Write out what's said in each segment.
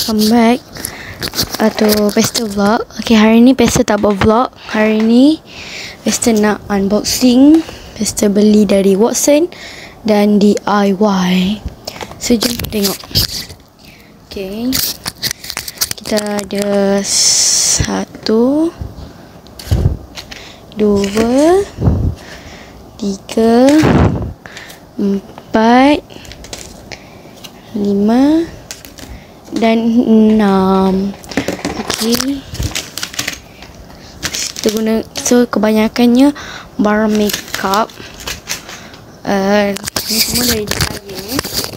welcome back to Pesta Vlog. Okay, hari ni Pesta tak buat vlog. Hari ni Pesta nak unboxing. Pesta beli dari Watson dan DIY. So jom tengok. Okay, kita ada 1, 2, 3, 4, 5 dan 6. Okay, kita guna, so kebanyakannya barang makeup. Ni semua dari saya,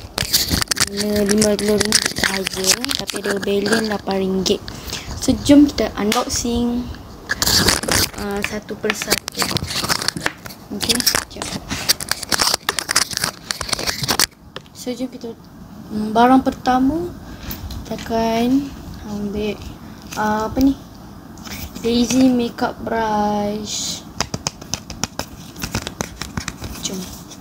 RM50 sahaja, tapi ada balance RM8. So jom kita unboxing satu persatu. Okay, jom. So jom kita, barang pertama kita akan ambil apa ni, Daisy makeup brush. Jom.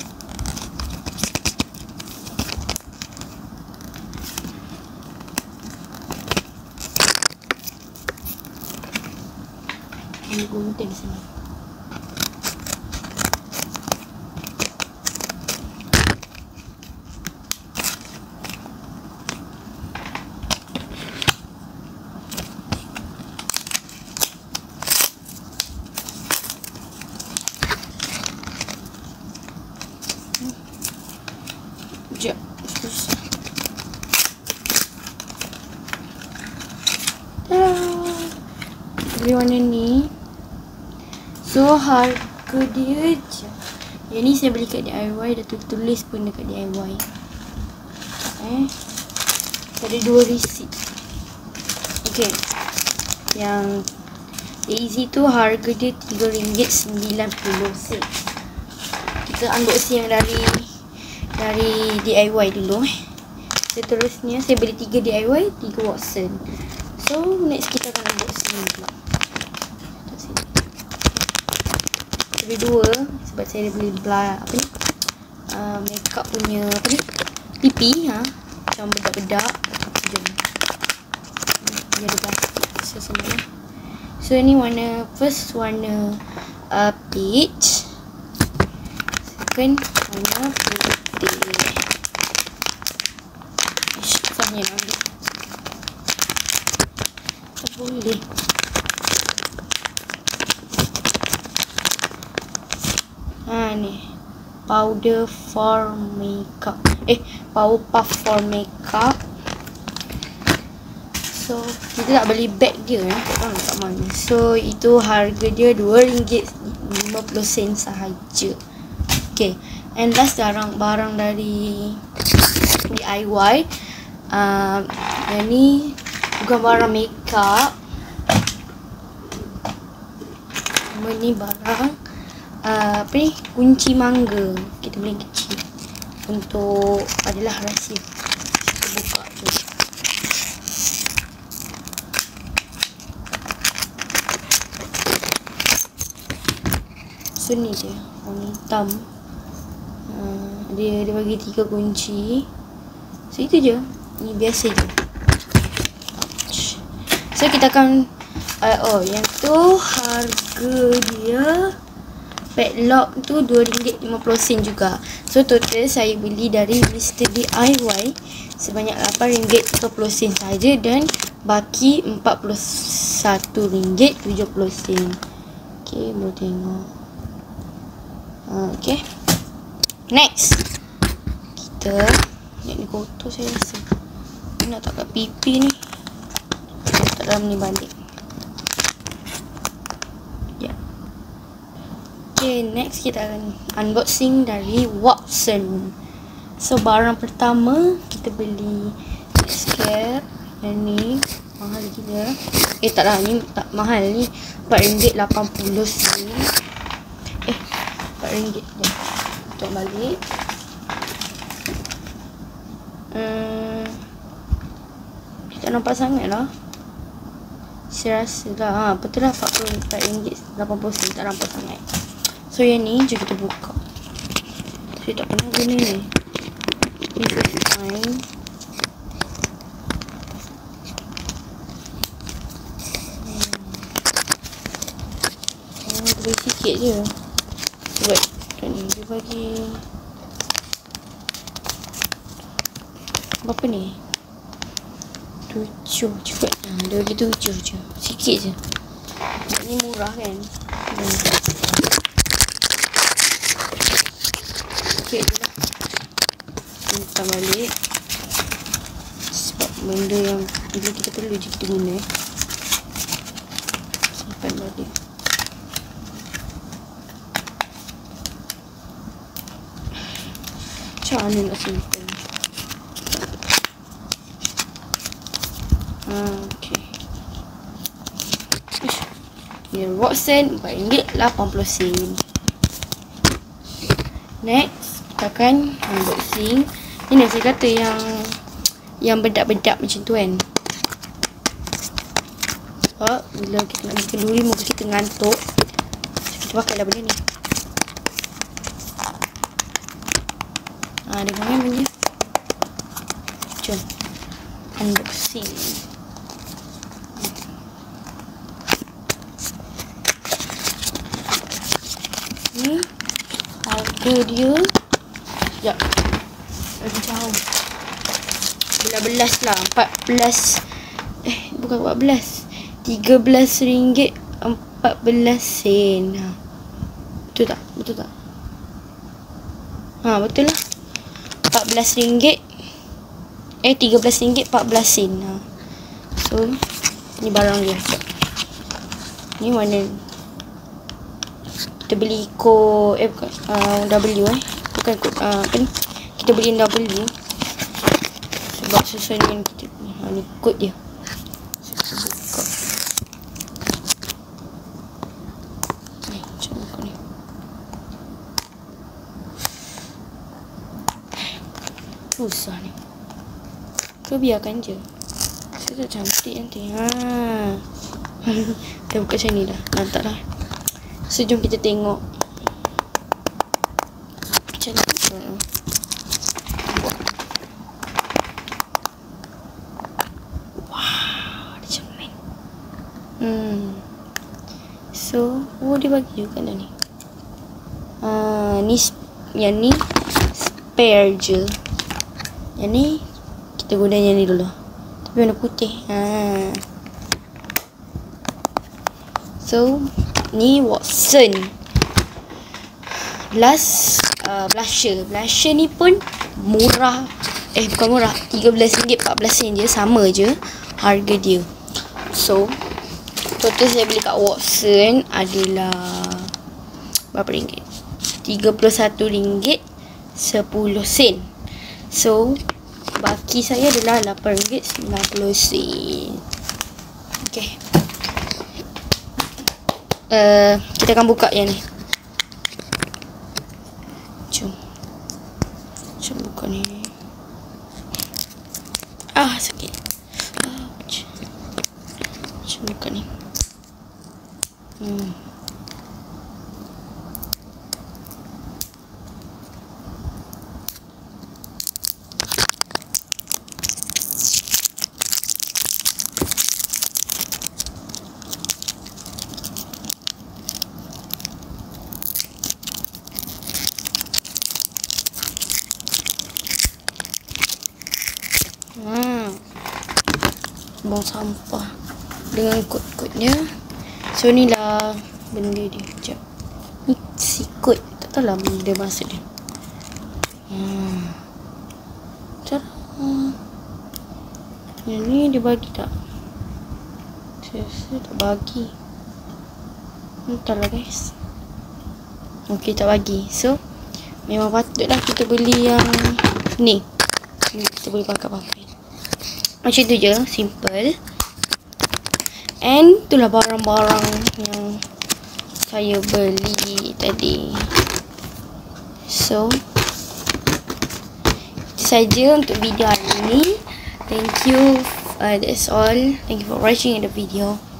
Ini gunting sini. Sekejap. Beli warna ni. So harga dia je. Yang ni saya beli kat DIY, dah tulis pun dekat DIY. Ada 2 receipt. Okay, yang Daisy tu harga dia RM3.90. Kita unboxing yang dari DIY dulu. Seterusnya saya beli 3 DIY, 3 Watson. So next kita akan unboxing pula. Beli 2 sebab saya beli apa ni, makeup punya apa ni, pipi macam bedak-bedak. Jom. Dia ada plastik semua. So ni warna, first warna peach, second warna putih. Susahnya nak ambil. Tak boleh. Ni powder for makeup, power puff for makeup. So kita tak beli bag dia, kat mana. So itu harga dia RM2.50 sahaja. Okay, and last barang dari DIY. Yang ni bukan barang makeup. Ini barang apa ni, kunci mangga. Kita beli kecil untuk, adalah rahsia. Kita buka tu. So ni je warna hitam. Dia bagi 3 kunci. So itu je. Ni biasa je. So kita akan yang tu harga dia, padlock tu RM2.50 juga. So total saya beli dari Mr. DIY sebanyak RM8.30 saja dan baki RM41.70. Okay, boleh tengok. Okay, next kita, ni kotor saya rasa. Nak tak kat pipi ni, tak dalam ni balik. Okay, next kita akan unboxing dari Watson. So barang pertama kita beli mascara. Yang ni mahal gila. Taklah, ni tak mahal, ni RM4.80 sini. RM4 dah. Tutup balik. Tak nampak sangat lah. Saya rasa lah, betul lah RM4.80 tak nampak sangat. So yang ni je kita buka. Saya tak pernah guna ni. Ni first time. bagi sikit je. Sebab ni dia bagi berapa ni? 7 cukup. Dia bagi 7 je. Sikit je. Ni murah kan? Sikit je lah. Simpan balik. Sebab benda yang bila kita perlu je kita guna. Simpan balik. Macam mana nak simpan? Okay. Ni Watson RM4.80. Next, kita akan unboxing. Ini saya kata yang bedak-bedak macam tu kan. Sebab bila kita nak pergi kenduri, muka kita ngantuk, kita pakailah benda ni. Dengar kan benda. Jom unboxing. Ni harga dia. Sekejap, lagi jauh. Belas lah. 14. Bukan 14. RM13.14. Betul tak? Betul tak? Betul lah. RM14. RM13.14. So, ni barang dia. Ni mana? Kita beli kod W bukan kod apa ni? Kita beli W sebab sesuai dengan kita. Ni kod dia. Kita buka. Macam buka ni. Susah ni. Kau biarkan je. Saya tak cantik nanti. Kita buka macam ni dah. Nantak dah. So, jom kita tengok. Macam ni. Wow, dia cermin. So, dia bagi juga dah ni. Yang ni spare je. Yang ni kita guna yang ni dulu. Tapi warna putih. So, ni Watson blusher. Blusher ni pun murah. Bukan murah, RM13.14 je. Sama je harga dia. So, total saya beli kat Watson adalah berapa ringgit? RM31.10. So, baki saya adalah RM8.90. Okay. Kita akan buka yang ni. Jom buka ni. Sakit. Jom buka ni. Buang sampah dengan kod-kodnya. So, ni lah benda dia. Sekejap. Ni si kod. Tak tahu lah benda maksud dia. Yang ni dia bagi tak? Saya tak bagi. Entahlah guys. Okay, tak bagi. So, memang patutlah kita beli yang ni. Kita boleh pakai. Macam tu je, simple. And itulah barang-barang yang saya beli tadi. So, itu saja untuk video hari ini. Thank you. That's all. Thank you for watching the video.